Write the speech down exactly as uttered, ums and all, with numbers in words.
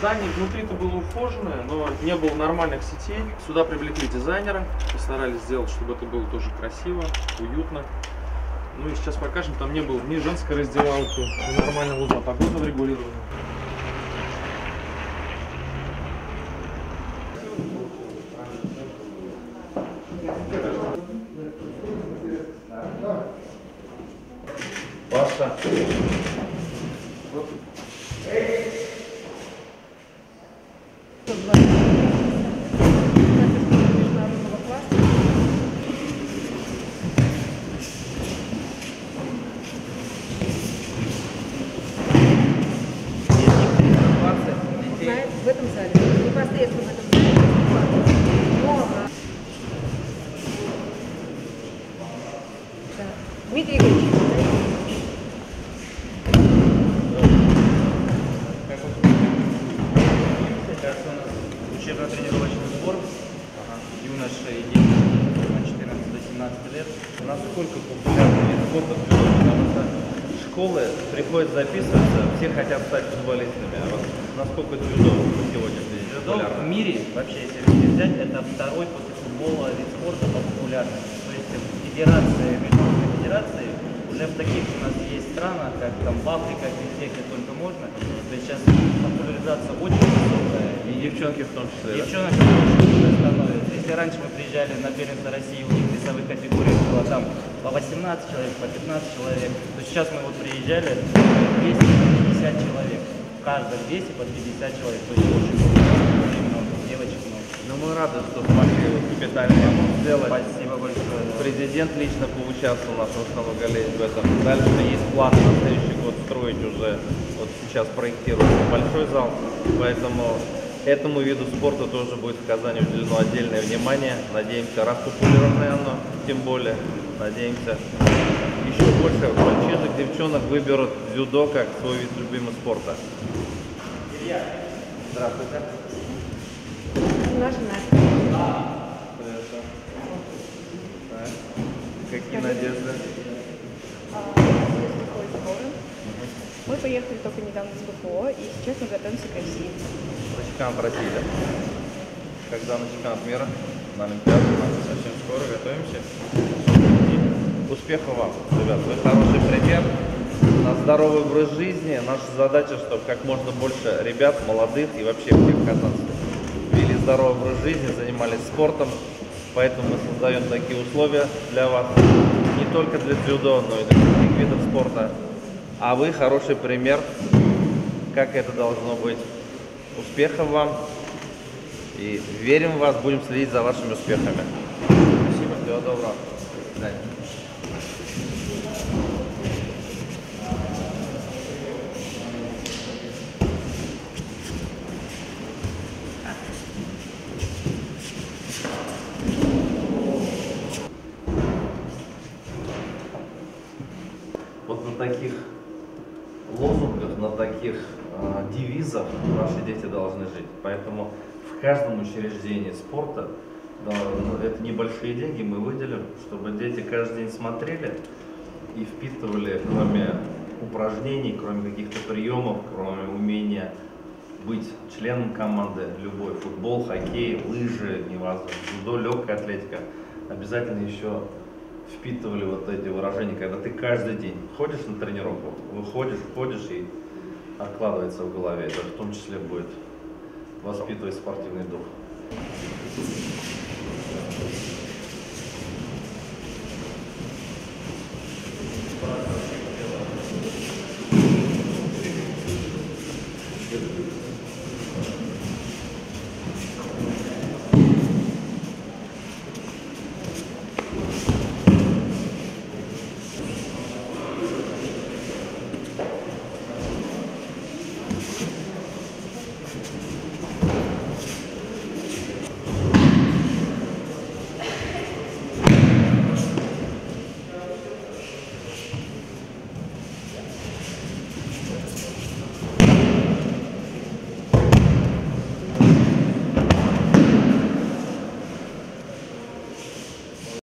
Здание внутри-то было ухоженное, но не было нормальных сетей. Сюда привлекли дизайнера, постарались сделать, чтобы это было тоже красиво, уютно. Ну и сейчас покажем, там не было ни женской раздевалки, ни нормального узла погодного регулирования. Паша. В этом зале, непосредственно в этом зале, но... Да. Дмитрий Игоревич. Как вот сейчас у нас учебно-тренировочный сбор юношей и детей от четырнадцати до семнадцати лет. Насколько популярный вид спорта в дзюдо, потому что школы приходят записываться, все хотят стать футболистами. А вот насколько дзюдо сегодня Дзюдо в мире, вообще, если взять, это второй после футбола вид спорта по популярности. То есть федерации, международные федерации, уже в таких у нас есть странах, как там в Африке, везде, где только можно. То есть сейчас популяризация очень высокая. И девчонки в том числе. Девчонки очень становятся. Если раньше мы приезжали на первенство России, у них весовых категорий было там по восемнадцать человек, по пятнадцать человек, то сейчас мы вот приезжали двести пятьдесят человек. В каждом весе по пятьдесят человек. То есть очень много, девочек много. Ну мы рады, что смогли вот капитальный ремонт сделать. Спасибо большое. Президент лично поучаствовал, наш Руслан Галеевич, в этом. Дальше есть план на следующий год строить уже, вот сейчас проектируется большой зал, поэтому этому виду спорта тоже будет в Казани уделено отдельное внимание. Надеемся, раз популярное оно, тем более, надеемся, еще больше мальчишек, девчонок выберут дзюдо как свой вид любимого спорта. Илья, Здравствуйте. Наша жена. Хорошо. Так. Какие надежды? Мы поехали только недавно с БФО, и сейчас мы готовимся к России. На чемпионат России, да? Когда на чемпионат мира? На Олимпиаду? Совсем скоро готовимся. Успехов вам, ребят. Вы хороший пример. На здоровый образ жизни. Наша задача, чтобы как можно больше ребят, молодых и вообще всех казанцев вели здоровый образ жизни, занимались спортом. Поэтому мы создаем такие условия для вас. Не только для дзюдо, но и для других видов спорта. А вы хороший пример, как это должно быть. Успехов вам. И верим в вас, будем следить за вашими успехами. Спасибо. Всего доброго. До свидания. Вот на таких лозунгах, на таких э, девизах наши дети должны жить. Поэтому в каждом учреждении спорта, да, это небольшие деньги мы выделим, чтобы дети каждый день смотрели и впитывали, кроме упражнений, кроме каких-то приемов, кроме умения быть членом команды, любой футбол, хоккей, лыжи, неважно, дзюдо, легкая атлетика, обязательно еще впитывали вот эти выражения, когда ты каждый день ходишь на тренировку, выходишь, ходишь и откладывается в голове. Это в том числе будет воспитывать спортивный дух.